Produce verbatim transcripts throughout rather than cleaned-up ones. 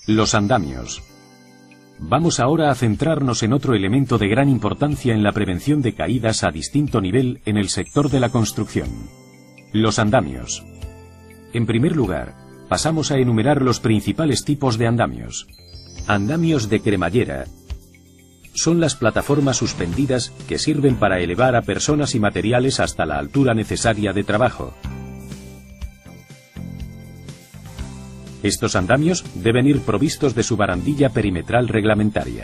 Los andamios. Vamos ahora a centrarnos en otro elemento de gran importancia en la prevención de caídas a distinto nivel en el sector de la construcción. Los andamios. En primer lugar, pasamos a enumerar los principales tipos de andamios. Andamios de cremallera. Son las plataformas suspendidas que sirven para elevar a personas y materiales hasta la altura necesaria de trabajo. Estos andamios deben ir provistos de su barandilla perimetral reglamentaria.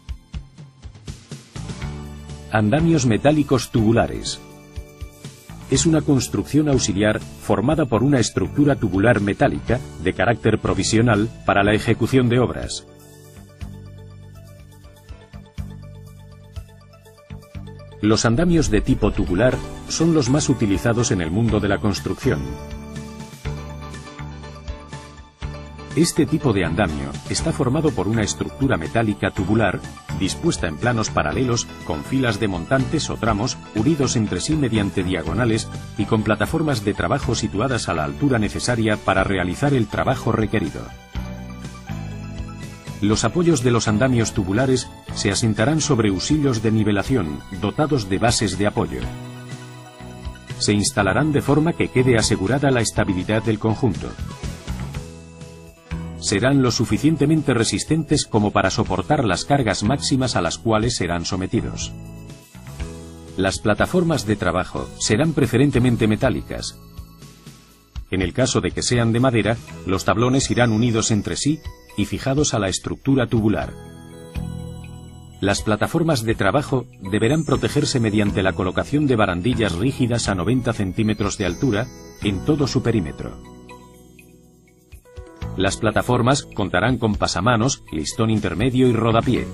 Andamios metálicos tubulares. Es una construcción auxiliar formada por una estructura tubular metálica de carácter provisional para la ejecución de obras. Los andamios de tipo tubular son los más utilizados en el mundo de la construcción. Este tipo de andamio está formado por una estructura metálica tubular dispuesta en planos paralelos con filas de montantes o tramos unidos entre sí mediante diagonales y con plataformas de trabajo situadas a la altura necesaria para realizar el trabajo requerido. Los apoyos de los andamios tubulares se asentarán sobre husillos de nivelación dotados de bases de apoyo. Se instalarán de forma que quede asegurada la estabilidad del conjunto. Serán lo suficientemente resistentes como para soportar las cargas máximas a las cuales serán sometidos. Las plataformas de trabajo serán preferentemente metálicas. En el caso de que sean de madera, los tablones irán unidos entre sí y fijados a la estructura tubular. Las plataformas de trabajo deberán protegerse mediante la colocación de barandillas rígidas a noventa centímetros de altura en todo su perímetro. Las plataformas contarán con pasamanos, listón intermedio y rodapié.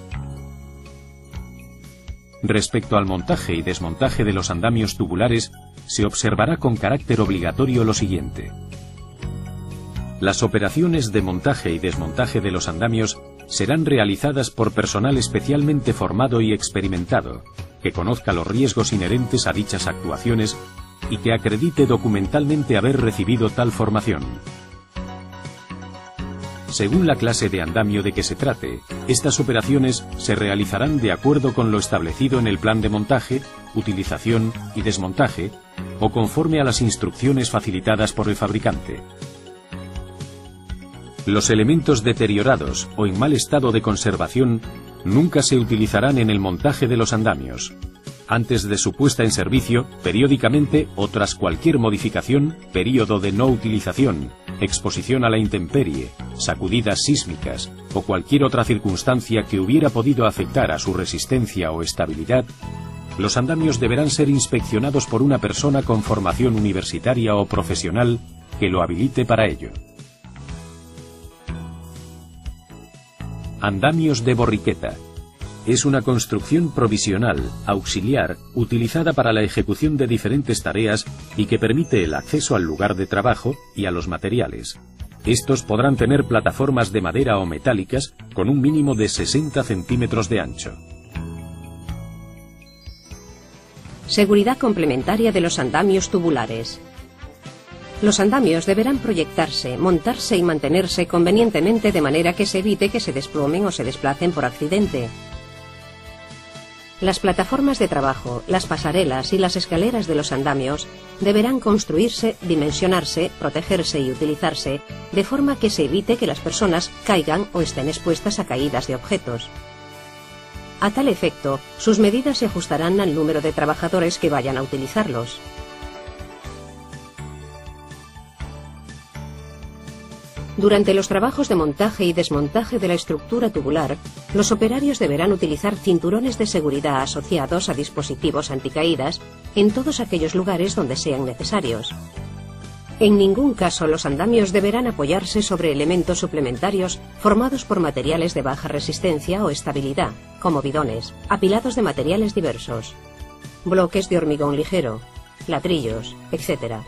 Respecto al montaje y desmontaje de los andamios tubulares, se observará con carácter obligatorio lo siguiente. Las operaciones de montaje y desmontaje de los andamios serán realizadas por personal especialmente formado y experimentado, que conozca los riesgos inherentes a dichas actuaciones y que acredite documentalmente haber recibido tal formación. Según la clase de andamio de que se trate, estas operaciones se realizarán de acuerdo con lo establecido en el plan de montaje, utilización y desmontaje, o conforme a las instrucciones facilitadas por el fabricante. Los elementos deteriorados o en mal estado de conservación nunca se utilizarán en el montaje de los andamios. Antes de su puesta en servicio, periódicamente o tras cualquier modificación, período de no utilización, exposición a la intemperie, sacudidas sísmicas o cualquier otra circunstancia que hubiera podido afectar a su resistencia o estabilidad, los andamios deberán ser inspeccionados por una persona con formación universitaria o profesional que lo habilite para ello. Andamios de borriqueta. Es una construcción provisional, auxiliar, utilizada para la ejecución de diferentes tareas y que permite el acceso al lugar de trabajo y a los materiales. Estos podrán tener plataformas de madera o metálicas con un mínimo de sesenta centímetros de ancho. Seguridad complementaria de los andamios tubulares. Los andamios deberán proyectarse, montarse y mantenerse convenientemente de manera que se evite que se desplomen o se desplacen por accidente. Las plataformas de trabajo, las pasarelas y las escaleras de los andamios deberán construirse, dimensionarse, protegerse y utilizarse de forma que se evite que las personas caigan o estén expuestas a caídas de objetos. A tal efecto, sus medidas se ajustarán al número de trabajadores que vayan a utilizarlos. Durante los trabajos de montaje y desmontaje de la estructura tubular, los operarios deberán utilizar cinturones de seguridad asociados a dispositivos anticaídas en todos aquellos lugares donde sean necesarios. En ningún caso los andamios deberán apoyarse sobre elementos suplementarios formados por materiales de baja resistencia o estabilidad, como bidones, apilados de materiales diversos, bloques de hormigón ligero, ladrillos, etcétera.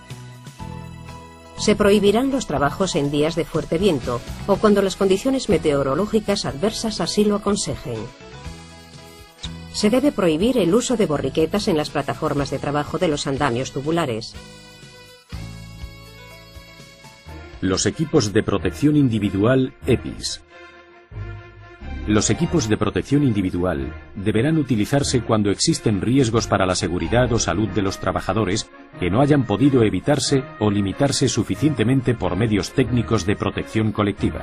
Se prohibirán los trabajos en días de fuerte viento o cuando las condiciones meteorológicas adversas así lo aconsejen. Se debe prohibir el uso de borriquetas en las plataformas de trabajo de los andamios tubulares. Los equipos de protección individual E P Is. Los equipos de protección individual deberán utilizarse cuando existen riesgos para la seguridad o salud de los trabajadores que no hayan podido evitarse o limitarse suficientemente por medios técnicos de protección colectiva.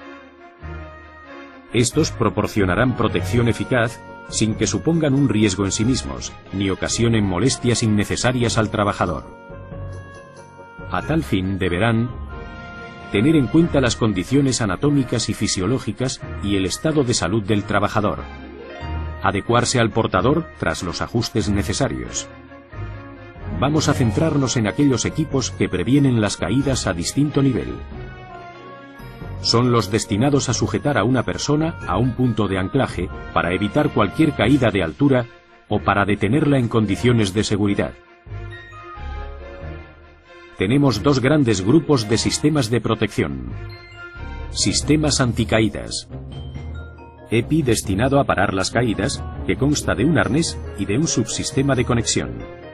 Estos proporcionarán protección eficaz sin que supongan un riesgo en sí mismos, ni ocasionen molestias innecesarias al trabajador. A tal fin deberán tener en cuenta las condiciones anatómicas y fisiológicas y el estado de salud del trabajador. Adecuarse al portador tras los ajustes necesarios. Vamos a centrarnos en aquellos equipos que previenen las caídas a distinto nivel. Son los destinados a sujetar a una persona a un punto de anclaje para evitar cualquier caída de altura o para detenerla en condiciones de seguridad. Tenemos dos grandes grupos de sistemas de protección. Sistemas anticaídas. E P I destinado a parar las caídas, que consta de un arnés y de un subsistema de conexión.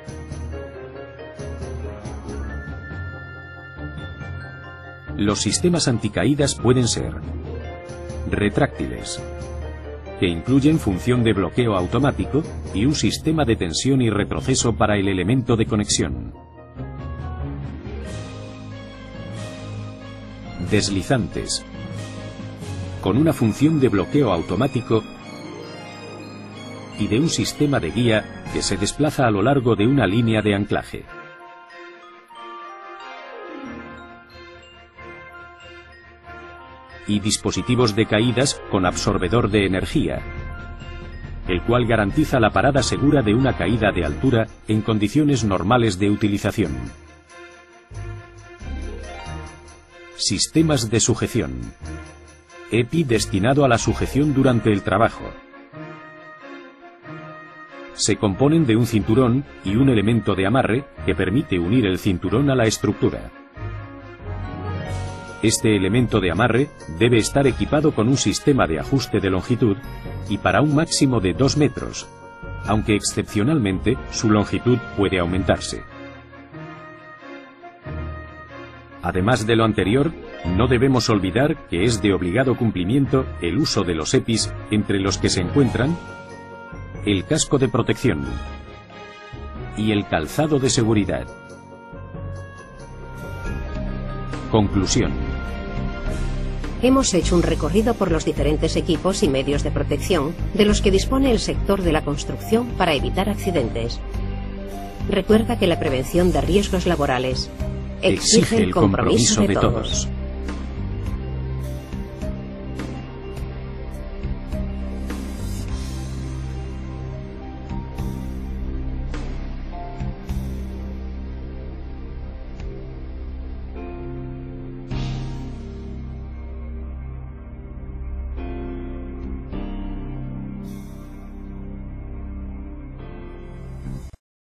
Los sistemas anticaídas pueden ser retráctiles, que incluyen función de bloqueo automático y un sistema de tensión y retroceso para el elemento de conexión. Deslizantes, con una función de bloqueo automático y de un sistema de guía que se desplaza a lo largo de una línea de anclaje. Y dispositivos de caídas con absorbedor de energía, el cual garantiza la parada segura de una caída de altura en condiciones normales de utilización. Sistemas de sujeción. E P I destinado a la sujeción durante el trabajo. Se componen de un cinturón y un elemento de amarre que permite unir el cinturón a la estructura. Este elemento de amarre debe estar equipado con un sistema de ajuste de longitud y para un máximo de dos metros, aunque excepcionalmente su longitud puede aumentarse. Además de lo anterior, no debemos olvidar que es de obligado cumplimiento el uso de los E P Is, entre los que se encuentran el casco de protección y el calzado de seguridad. Conclusión. Hemos hecho un recorrido por los diferentes equipos y medios de protección de los que dispone el sector de la construcción para evitar accidentes. Recuerda que la prevención de riesgos laborales exige el compromiso de todos.